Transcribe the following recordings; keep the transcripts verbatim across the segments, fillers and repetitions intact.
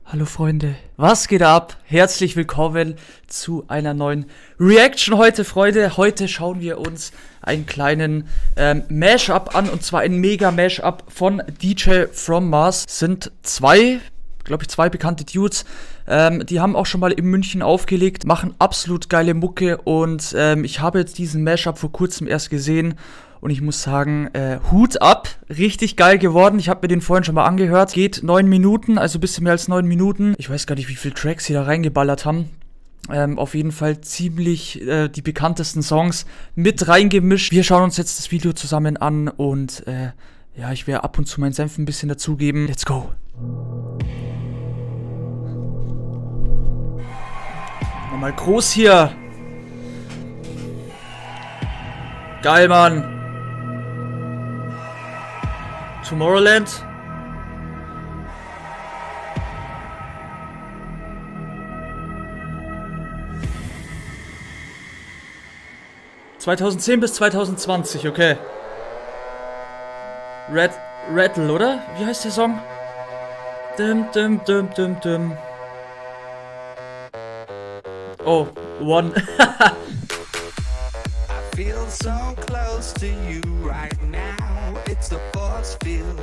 Hallo Freunde, was geht ab? Herzlich willkommen zu einer neuen Reaction heute, Freunde. Heute schauen wir uns einen kleinen ähm, Mashup an, und zwar ein Mega-Mashup von D J From Mars. Sind zwei, glaube ich, zwei bekannte Dudes. Ähm, die haben auch schon mal in München aufgelegt, machen absolut geile Mucke, und ähm, ich habe jetzt diesen Mashup vor kurzem erst gesehen. Und ich muss sagen, äh, Hut ab, richtig geil geworden. Ich habe mir den vorhin schon mal angehört. Geht neun Minuten, also ein bisschen mehr als neun Minuten. Ich weiß gar nicht, wie viele Tracks sie da reingeballert haben. Ähm, auf jeden Fall ziemlich äh, die bekanntesten Songs mit reingemischt. Wir schauen uns jetzt das Video zusammen an und äh, ja, ich werde ab und zu meinen Senf ein bisschen dazugeben. Let's go. Nochmal groß hier. Geil, Mann. Tomorrowland. zweitausendzehn bis zweitausendzwanzig, okay. Red, Rattle, oder? Wie heißt der Song? Dim, dim, dim, dim, dim. Oh, One. I feel so close to you right now. It's a force field.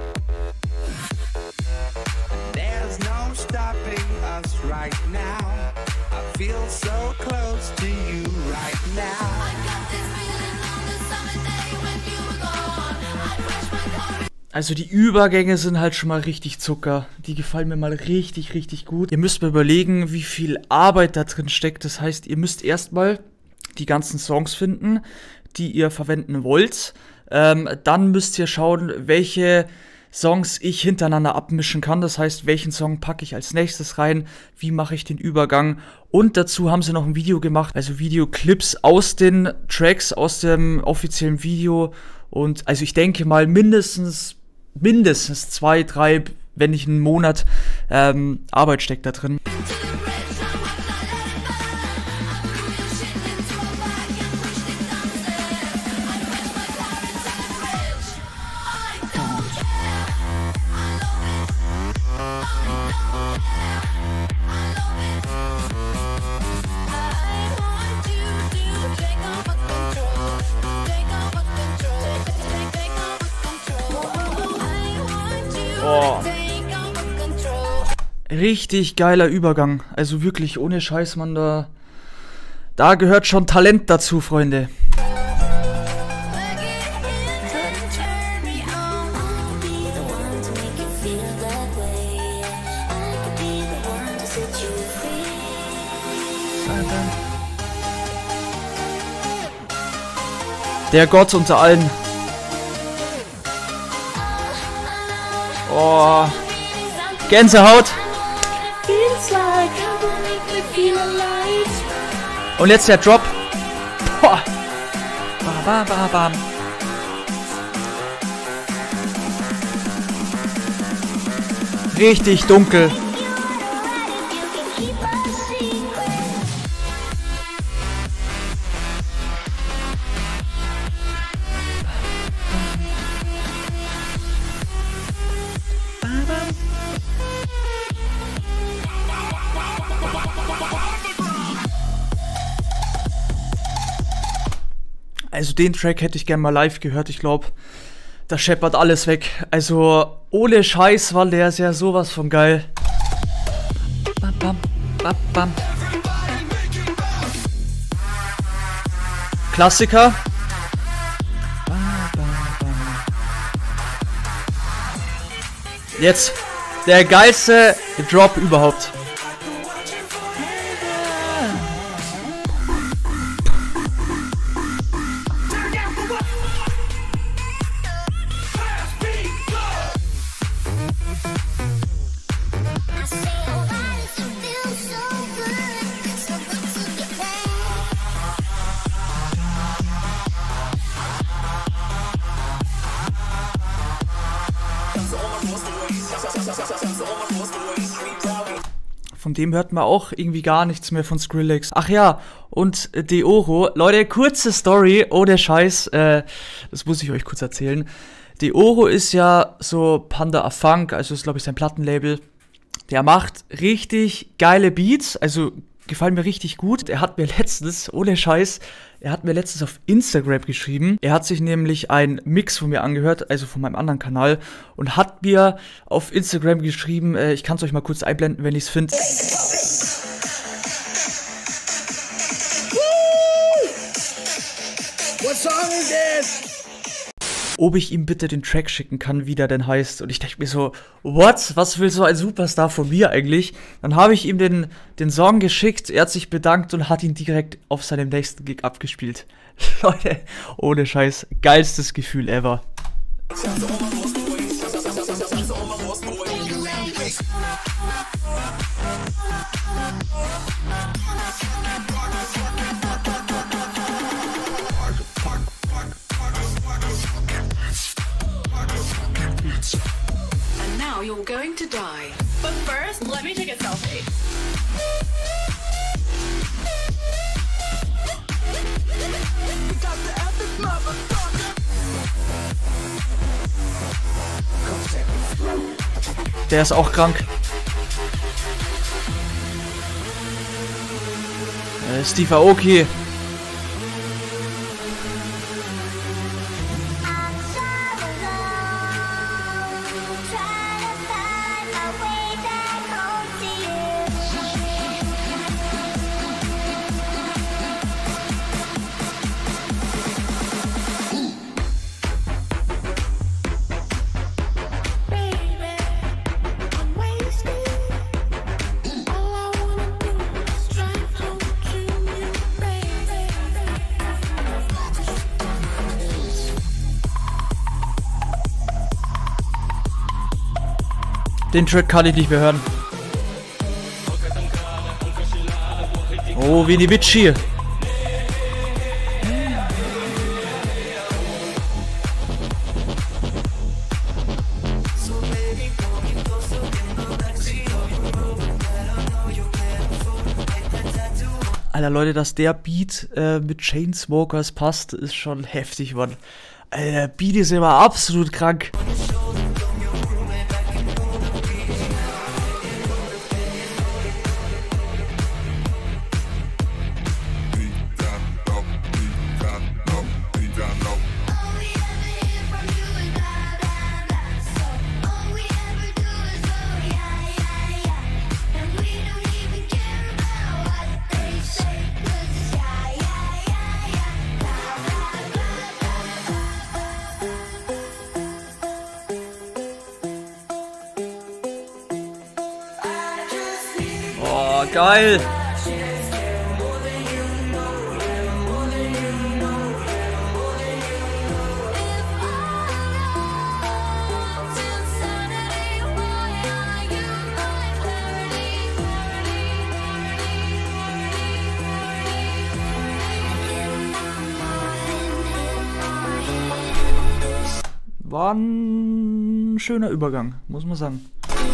There's no stopping us right now. I feel so close to you right now. I got this feeling on the summer day when you were gone. I crashed my car. Also die Übergänge sind halt schon mal richtig Zucker. Die gefallen mir mal richtig, richtig gut. Ihr müsst mal überlegen, wie viel Arbeit da drin steckt. Das heißt, ihr müsst erstmal die ganzen Songs finden, die ihr verwenden wollt. Ähm, dann müsst ihr schauen, welche Songs ich hintereinander abmischen kann. Das heißt, welchen Song packe ich als nächstes rein, wie mache ich den Übergang. Und dazu haben sie noch ein Video gemacht, also Videoclips aus den Tracks, aus dem offiziellen Video. Und also ich denke mal mindestens, mindestens zwei, drei, wenn nicht einen Monat ähm, Arbeit steckt da drin. Oh. Richtig geiler Übergang. Also wirklich, ohne Scheiß, man, da, da gehört schon Talent dazu, Freunde. Der Gott unter allen. Oh, Gänsehaut. Und jetzt der Drop. Boah. Bam, bam, bam. Richtig dunkel. Also den Track hätte ich gerne mal live gehört, ich glaube, da scheppert alles weg. Also ohne Scheiß war der sehr sowas von geil. Bam, bam, bam, bam. Klassiker. Jetzt der geilste Drop überhaupt. Von dem hört man auch irgendwie gar nichts mehr von Skrillex. Ach ja, und äh, Deoro. Leute, kurze Story, oh der Scheiß, äh, das muss ich euch kurz erzählen. Deoro ist ja so Panda Afunk, also ist glaube ich sein Plattenlabel. Der macht richtig geile Beats, also gefallen mir richtig gut. Er hat mir letztens, ohne Scheiß, er hat mir letztens auf Instagram geschrieben. Er hat sich nämlich einen Mix von mir angehört, also von meinem anderen Kanal, und hat mir auf Instagram geschrieben, äh, ich kann es euch mal kurz einblenden, wenn ich es finde. What song is this? Ob ich ihm bitte den Track schicken kann, wie der denn heißt. Und ich denke mir so, what? Was will so ein Superstar von mir eigentlich? Dann habe ich ihm den, den Song geschickt, er hat sich bedankt und hat ihn direkt auf seinem nächsten Gig abgespielt. Leute, ohne Scheiß, geilstes Gefühl ever. And now you're going to die. But first, let me take a selfie. Der ist auch krank. Äh, Steve Aoki. Den Track kann ich nicht mehr hören. Oh, Vini Vici. Alter Leute, dass der Beat äh, mit Chainsmokers passt, ist schon heftig, Mann. Alter, der Beat ist immer absolut krank. Oh, geil! War ein schöner Übergang, muss man sagen.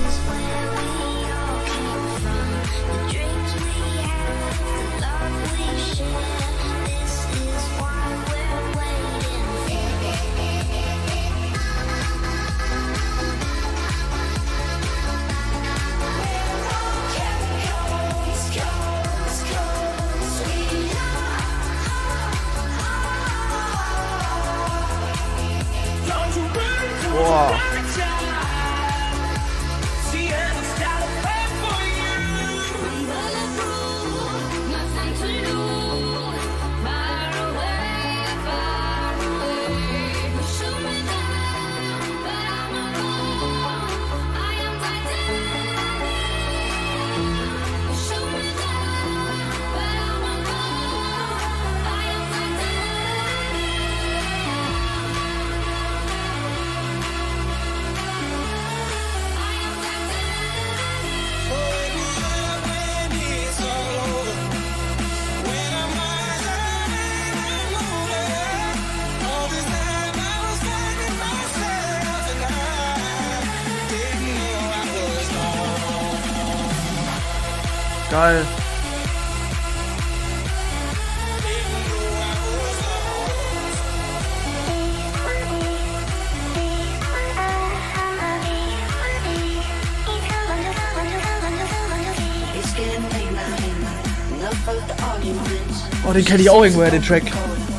Boah. Geil. Oh, den kenne ich auch irgendwoher, den Track.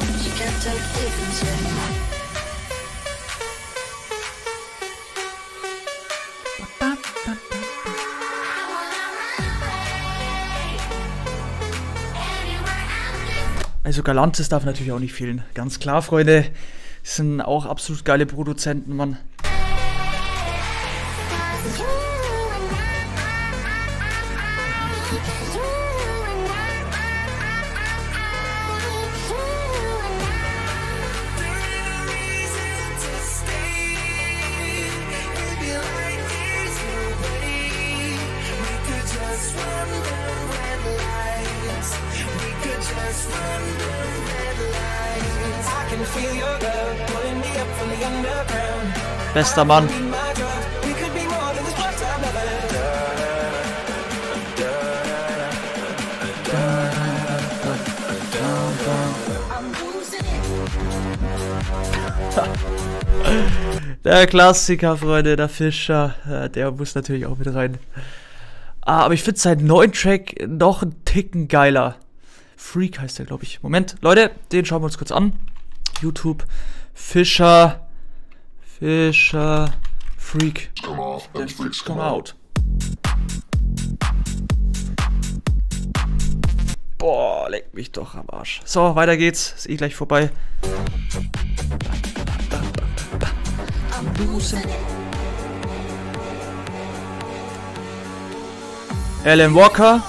Also Galantis darf natürlich auch nicht fehlen. Ganz klar, Freunde. Das sind auch absolut geile Produzenten, Mann. Bester Mann. Der Klassiker, Freunde, der Fischer. Der muss natürlich auch mit rein. Ah, aber ich finde seinen neuen Track noch einen Ticken geiler. Freak heißt der, glaube ich. Moment, Leute, den schauen wir uns kurz an. YouTube, Fischer, Fischer, Freak. Come off and freaks Come come out. out. Boah, leck mich doch am Arsch. So, weiter geht's. Ist eh gleich vorbei. Alan Walker.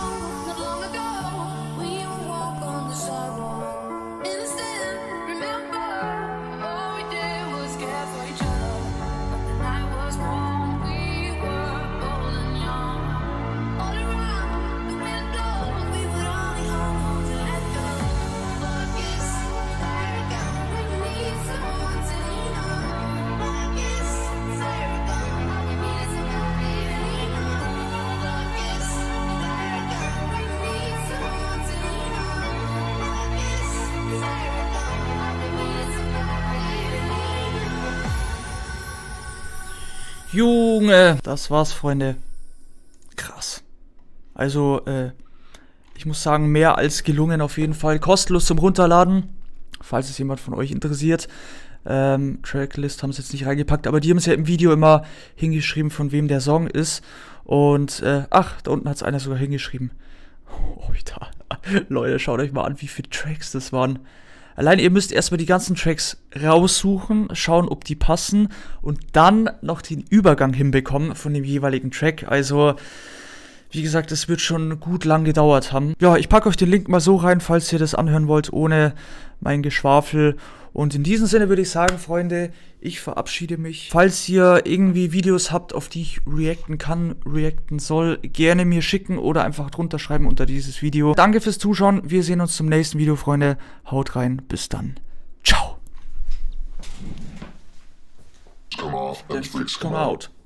Junge, das war's, Freunde. Krass. Also, äh, ich muss sagen, mehr als gelungen auf jeden Fall. Kostenlos zum Runterladen, falls es jemand von euch interessiert. Ähm, Tracklist haben sie jetzt nicht reingepackt, aber die haben es ja im Video immer hingeschrieben, von wem der Song ist. Und, äh, ach, da unten hat es einer sogar hingeschrieben. Oh, da. Leute, schaut euch mal an, wie viele Tracks das waren. Allein ihr müsst erstmal die ganzen Tracks raussuchen, schauen, ob die passen und dann noch den Übergang hinbekommen von dem jeweiligen Track. Also, wie gesagt, es wird schon gut lang gedauert haben. Ja, ich packe euch den Link mal so rein, falls ihr das anhören wollt, ohne mein Geschwafel. Und in diesem Sinne würde ich sagen, Freunde, ich verabschiede mich. Falls ihr irgendwie Videos habt, auf die ich reacten kann, reacten soll, gerne mir schicken oder einfach drunter schreiben unter dieses Video. Danke fürs Zuschauen. Wir sehen uns zum nächsten Video, Freunde. Haut rein. Bis dann. Ciao. Come off and freaks Come come out. out.